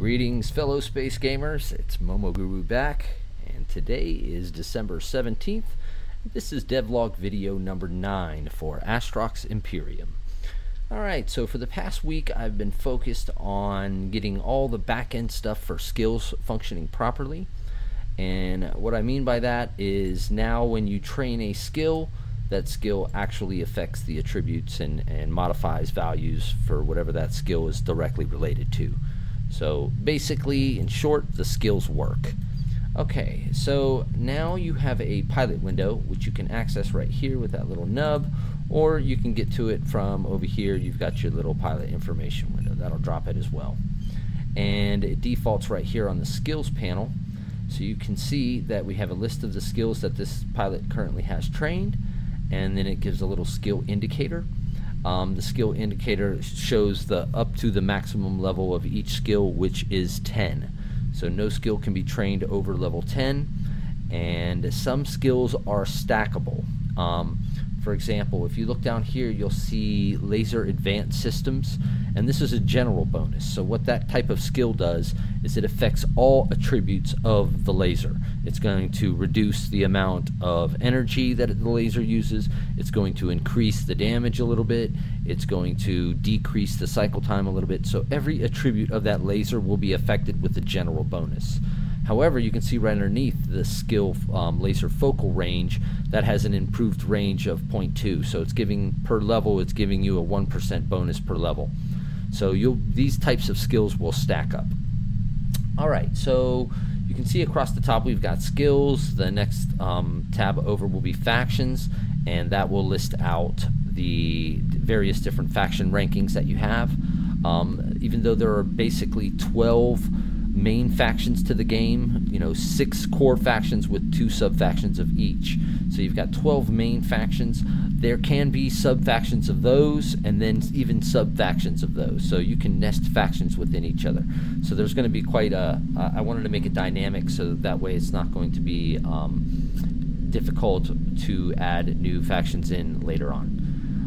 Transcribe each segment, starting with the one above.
Greetings, fellow space gamers. It's Momo Guru back, and today is December 17th. This is devlog video number 9 for Astrox Imperium. Alright, so for the past week I've been focused on getting all the back-end stuff for skills functioning properly. And what I mean by that is now when you train a skill, that skill actually affects the attributes and modifies values for whatever that skill is directly related to. So basically, in short, the skills work. Okay, so now you have a pilot window which you can access right here with that little nub, or you can get to it from over here. You've got your little pilot information window. That'll drop it as well. And it defaults right here on the skills panel. So you can see that we have a list of the skills that this pilot currently has trained, and then it gives a little skill indicator. The skill indicator shows the up to the maximum level of each skill, which is 10. So no skill can be trained over level 10, and some skills are stackable. For example, if you look down here, you'll see Laser Advanced Systems, and this is a general bonus. So what that type of skill does is it affects all attributes of the laser. It's going to reduce the amount of energy that the laser uses. It's going to increase the damage a little bit. It's going to decrease the cycle time a little bit. So every attribute of that laser will be affected with the general bonus. However, you can see right underneath the skill laser focal range that has an improved range of 0.2. So it's giving per level, it's giving you a 1% bonus per level. So these types of skills will stack up. All right, so you can see across the top we've got skills. The next tab over will be factions, and that will list out the various different faction rankings that you have. Even though there are basically 12 main factions to the game, 6 core factions with 2 sub-factions of each. So you've got 12 main factions. There can be sub-factions of those, and then even sub-factions of those. So you can nest factions within each other. So there's going to be quite a... I wanted to make it dynamic so that way it's not going to be difficult to add new factions in later on.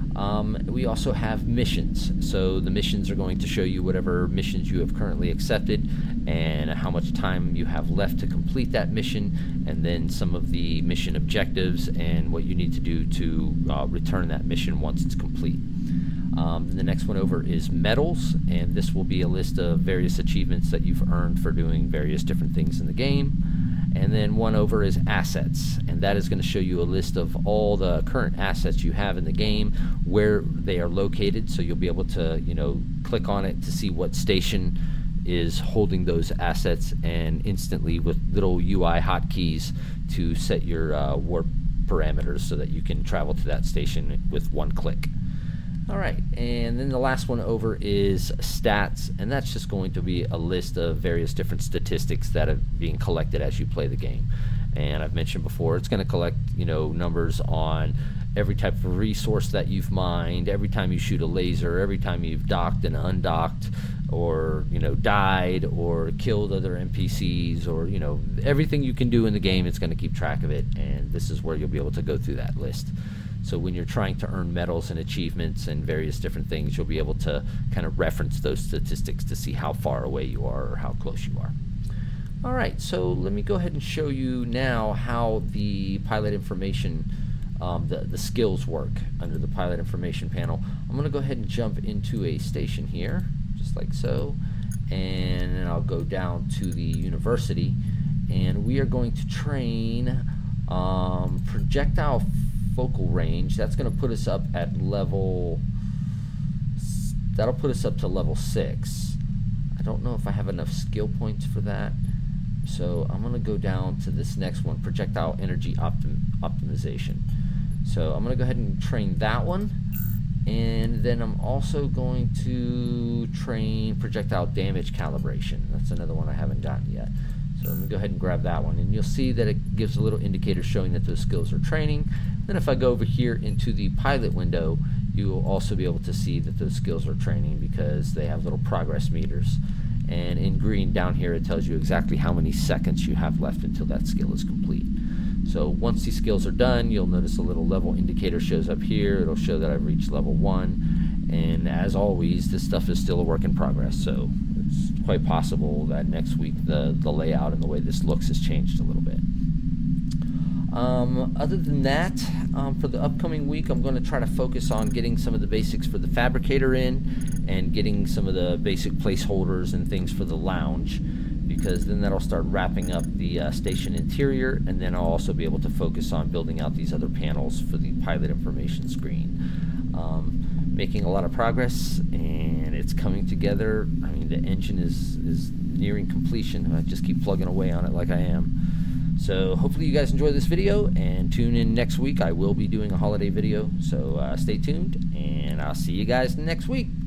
We also have missions. So the missions are going to show you whatever missions you have currently accepted and how much time you have left to complete that mission, and then some of the mission objectives and what you need to do to return that mission once it's complete. The next one over is medals, and this will be a list of various achievements that you've earned for doing various different things in the game. And then one over is assets, and that is going to show you a list of all the current assets you have in the game, where they are located. So you'll be able to, click on it to see what station is holding those assets, and instantly with little UI hotkeys to set your warp parameters so that you can travel to that station with one click. Alright, and then the last one over is stats, and that's just going to be a list of various different statistics that are being collected as you play the game. And I've mentioned before, it's going to collect, numbers on every type of resource that you've mined, every time you shoot a laser, every time you've docked and undocked, or, died, or killed other NPCs, or, everything you can do in the game, it's going to keep track of it, and this is where you'll be able to go through that list. So when you're trying to earn medals and achievements and various different things, you'll be able to kind of reference those statistics to see how far away you are or how close you are. Alright, so let me go ahead and show you now how the pilot information, the skills work under the pilot information panel. I'm going to go ahead and jump into a station here, just like so, and then I'll go down to the university, and we are going to train projectile focal range. That's going to put us up at level, that'll put us up to level 6. I don't know if I have enough skill points for that, so I'm going to go down to this next one, projectile energy optimization. So I'm going to go ahead and train that one, and then I'm also going to train projectile damage calibration. That's another one I haven't gotten yet. So let me go ahead and grab that one, and you'll see that it gives a little indicator showing that those skills are training. Then if I go over here into the pilot window, you will also be able to see that those skills are training because they have little progress meters. And in green down here, it tells you exactly how many seconds you have left until that skill is complete. So once these skills are done, you'll notice a little level indicator shows up here. It'll show that I've reached level 1. And as always, this stuff is still a work in progress, so let's quite possible that next week the layout and the way this looks has changed a little bit. Other than that, for the upcoming week, I'm going to try to focus on getting some of the basics for the fabricator in and getting some of the basic placeholders and things for the lounge, because then that'll start wrapping up the station interior, and then I'll also be able to focus on building out these other panels for the pilot information screen. Making a lot of progress, and it's coming together. I mean, the engine is nearing completion. I just keep plugging away on it like I am. So hopefully you guys enjoy this video, and tune in next week. I will be doing a holiday video, so stay tuned, and I'll see you guys next week.